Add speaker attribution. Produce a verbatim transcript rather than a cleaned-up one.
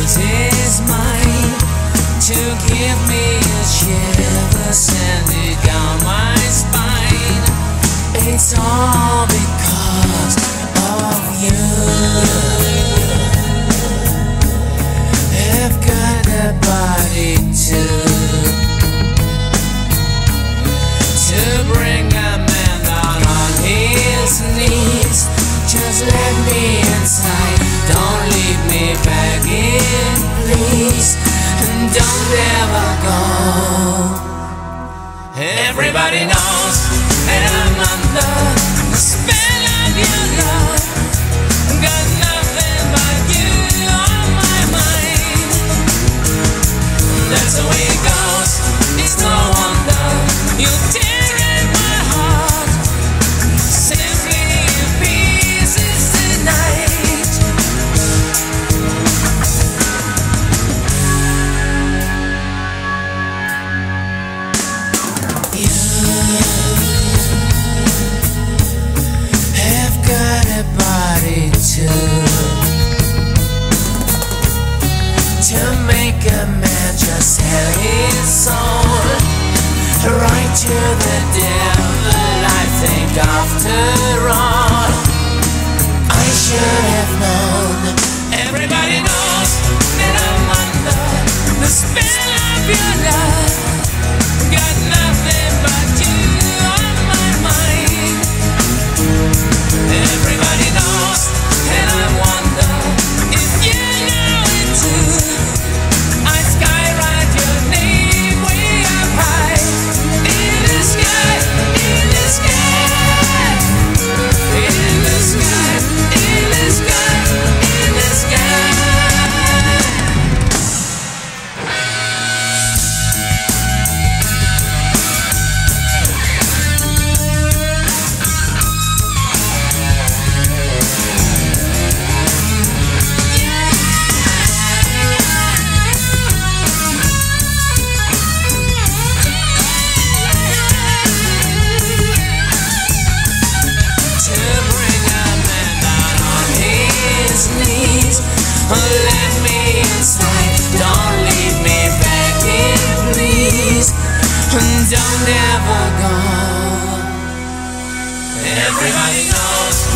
Speaker 1: is mine to give me a shiver sending down my spine. It's all because of you. I've got a body too, to bring a man down on his knees. Just let me inside, don't leave me begging, please, and don't ever go. Everybody knows that I'm under the spell of your love. Got nothing but you on my mind. That's the way it goes. It's no wonder you tear at my heart, simply in pieces tonight. You have got a body too, to make a man just sell his soul right to the devil. I think after all, I should have known. Everybody knows that I'm under the spell of your love. Got nothing but you on my mind. Everybody knows, and I wonder if you know it too. I skywrite your name way up high in the sky, in the sky, in the sky, in the sky, in the sky. Let me inside, don't leave me begging, please, and don't ever go. Everybody knows